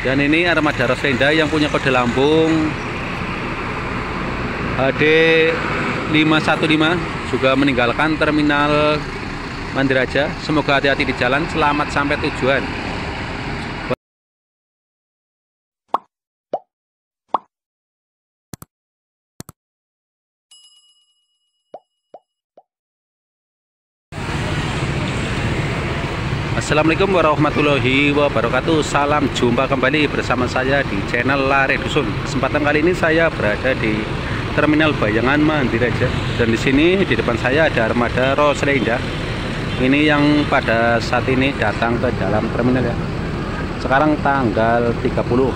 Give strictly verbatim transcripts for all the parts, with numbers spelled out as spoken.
Dan ini armada Roslenda yang punya kode lambung H D lima satu lima juga meninggalkan terminal Mandiraja. Semoga hati-hati di jalan, selamat sampai tujuan. Assalamualaikum warahmatullahi wabarakatuh. Salam jumpa kembali bersama saya di channel Lare Dusun. Kesempatan kali ini saya berada di Terminal Bayangan Mandiraja, dan di sini di depan saya ada armada Roslenda. Ini yang pada saat ini datang ke dalam terminal ya. Sekarang tanggal tiga puluh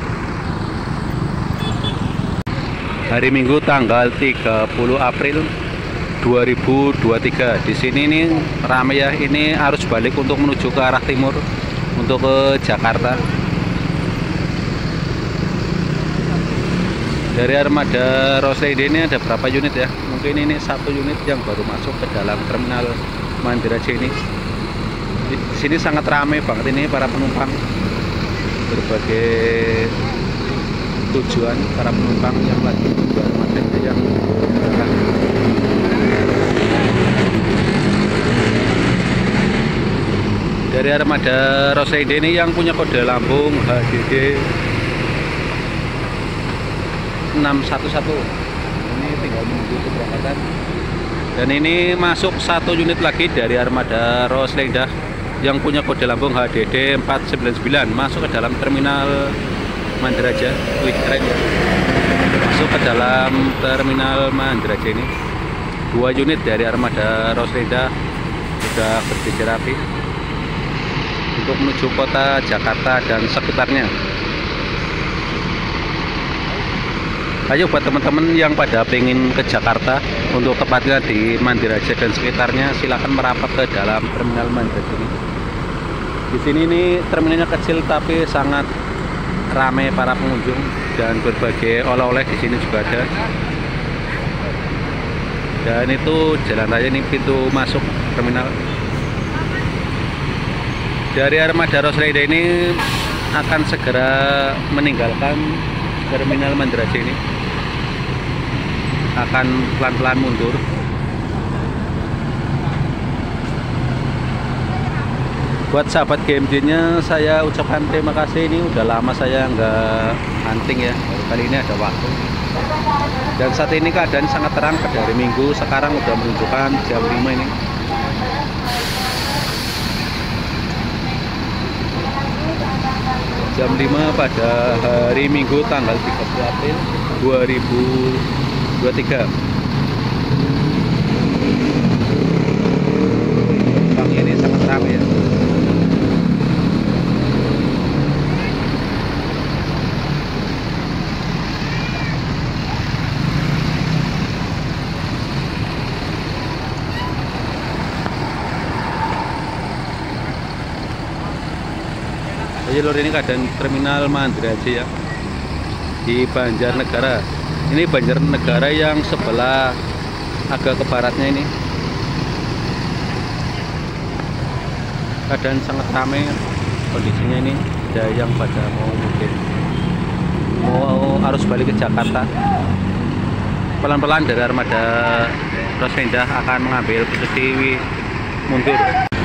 hari Minggu tanggal tiga puluh April dua ribu dua puluh tiga. Di sini ini ramai ya. Ini arus balik untuk menuju ke arah timur untuk ke Jakarta. Dari armada Roslenda ini ada berapa unit ya? Mungkin ini satu unit yang baru masuk ke dalam terminal Mandiraja ini. Di sini sangat ramai banget ini para penumpang, berbagai tujuan para penumpang yang lagi ke armada yang datang. Dari armada Roslenda ini yang punya kode lambung H D D enam satu satu, ini tinggal menunggu keberangkatan. Dan ini masuk satu unit lagi dari armada Roslenda yang punya kode lambung H D D empat sembilan sembilan, masuk ke dalam terminal Mandiraja. Wih, keren ya, masuk ke dalam terminal Mandiraja ini. Dua unit dari armada Roslenda sudah berjejer rapi untuk menuju kota Jakarta dan sekitarnya. Ayo buat teman-teman yang pada pengen ke Jakarta, untuk tepatnya di Mandiraja dan sekitarnya, silahkan merapat ke dalam terminal Mandiraja ini. Di sini ini terminalnya kecil tapi sangat ramai para pengunjung, dan berbagai oleh-oleh di sini juga ada. Dan itu jalan raya, ini pintu masuk terminal. Dari armada Roslenda ini akan segera meninggalkan terminal Mandiraja ini, akan pelan-pelan mundur. Buat sahabat G M J-nya saya ucapkan terima kasih. Ini udah lama saya nggak hunting ya, baru kali ini ada waktu. Dan saat ini keadaan sangat terang pada hari Minggu. Sekarang udah menunjukkan jam lima ini. Jam lima pada hari Minggu tanggal tiga puluh April dua ribu dua puluh tiga. Bang, ini sangat ramai ya. Jalur ini keadaan terminal Mandiraja ya, di Banjarnegara. Ini Banjarnegara yang sebelah agak ke baratnya ini. Keadaan sangat ramai kondisinya ini. Ada yang pada mau mungkin mau arus balik ke Jakarta. Pelan-pelan dari armada Roslenda akan mengambil posisi mundur.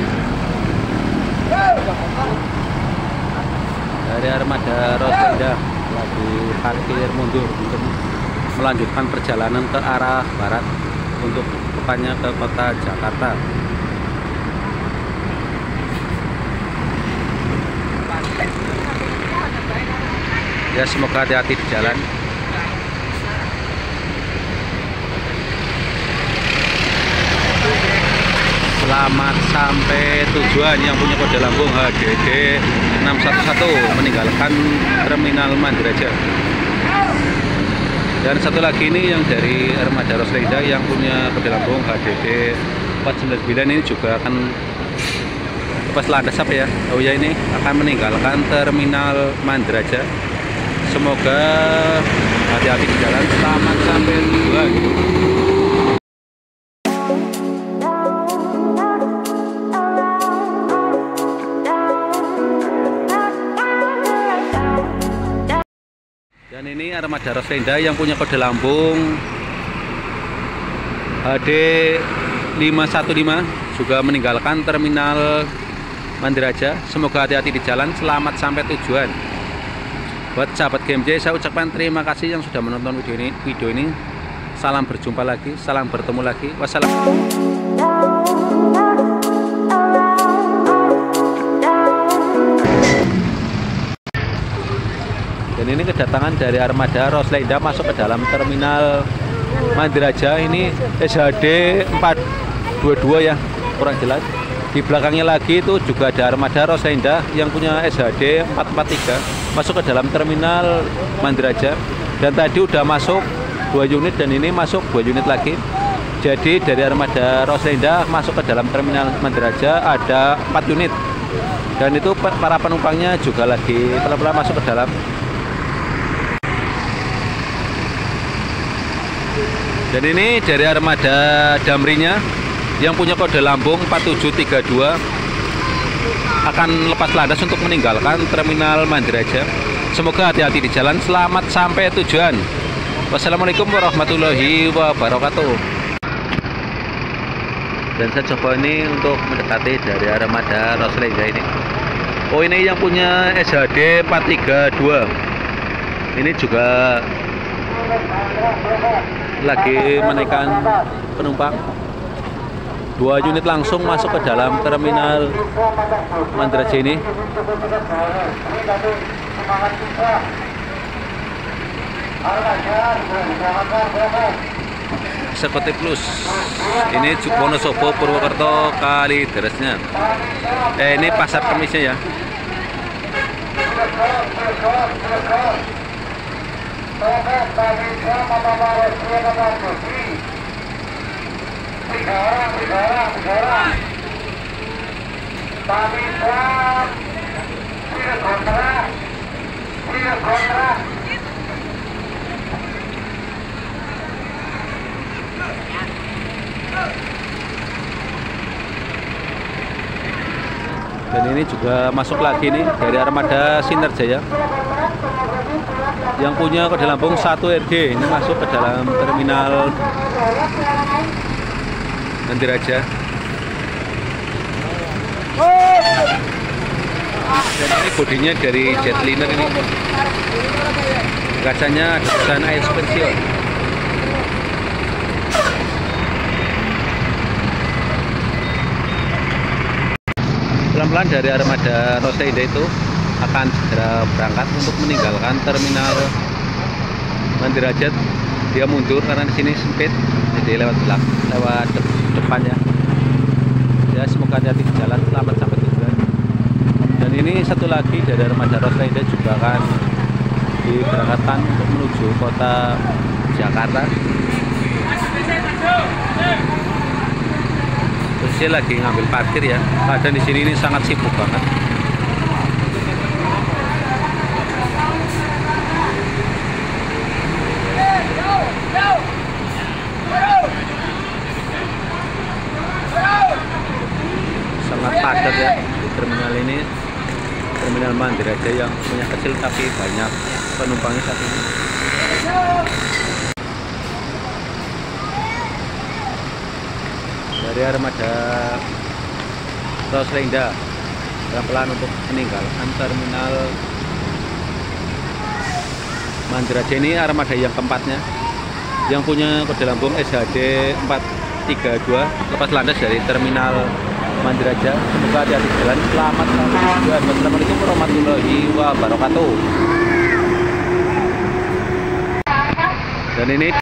Dari armada Roslenda lagi parkir mundur untuk melanjutkan perjalanan ke arah barat untuk tepatnya ke kota Jakarta. Ya, semoga hati-hati di jalan. Selamat sampai tujuan yang punya kode lambung H D D enam satu satu meninggalkan terminal Mandiraja. Dan satu lagi ini yang dari armada Roslenda yang punya kode lambung H D D empat sembilan sembilan, ini juga akan lepas landas apa ya? Oh ya, ini akan meninggalkan terminal Mandiraja. Semoga hati-hati di jalan, selamat sampai tujuan. Dan ini armada Roslenda yang punya kode lambung H D lima satu lima juga meninggalkan terminal Mandiraja. Semoga hati-hati di jalan, selamat sampai tujuan. Buat sahabat G M J, saya ucapkan terima kasih yang sudah menonton video ini. Video ini. Salam berjumpa lagi, salam bertemu lagi. Wassalamualaikum. Dan ini kedatangan dari armada Roslenda masuk ke dalam terminal Mandiraja. Ini S H D empat dua dua ya, kurang jelas. Di belakangnya lagi itu juga ada armada Roslenda yang punya S H D empat empat tiga masuk ke dalam terminal Mandiraja. Dan tadi udah masuk dua unit dan ini masuk dua unit lagi. Jadi dari armada Roslenda masuk ke dalam terminal Mandiraja ada empat unit. Dan itu para penumpangnya juga lagi pelan-pelan masuk ke dalam. Dan ini dari armada Damrinya yang punya kode lambung empat tujuh tiga dua akan lepas landas untuk meninggalkan terminal Mandiraja. Semoga hati-hati di jalan, selamat sampai tujuan. Wassalamualaikum warahmatullahi wabarakatuh. Dan saya coba ini untuk mendekati dari armada Roslenda ini. Oh, ini yang punya S H D empat tiga dua. Ini juga lagi menaikkan penumpang. Dua unit langsung masuk ke dalam terminal Mandiraja ini. Eksekutif Plus. Ini Wonosobo, Purwokerto, Kalideresnya. Eh, ini Pasar Kemisnya ya. Tiga orang, tiga orang, tiga orang. Tapi Islam tidak kontra, tidak kontra. Dan ini juga masuk lagi nih dari armada Sinerjaya yang punya kode lambung satu R G. Ini masuk ke dalam terminal Mandiraja. Dan ini bodinya dari Jetliner ini. Kacanya ada tulisan air suspension. Pelan-pelan dari armada Roslenda itu akan segera berangkat untuk meninggalkan terminal Mandiraja. Dia mundur karena di sini sempit, jadi lewat belakang, lewat depan ya. Ya, semoga hati-hati di jalan, selamat sampai tujuan. Dan ini satu lagi dari armada Roslenda juga akan diberangkatkan untuk menuju kota Jakarta. Terus dia lagi ngambil parkir ya. Keadaan di sini ini sangat sibuk banget. Sangat padat ya di terminal ini. Terminal Mandiraja yang punya kecil tapi banyak penumpangnya saat ini. Dari armada Roslenda pelan-pelan untuk meninggalkan terminal Mandiraja. Ini armada yang keempatnya yang punya kode lambung S H D empat tiga dua lepas landas dari terminal Mandiraja. Semoga hati-hati jalan, selamat sampai tujuan. Wassalamualaikum warahmatullahi wabarakatuh. Dan ini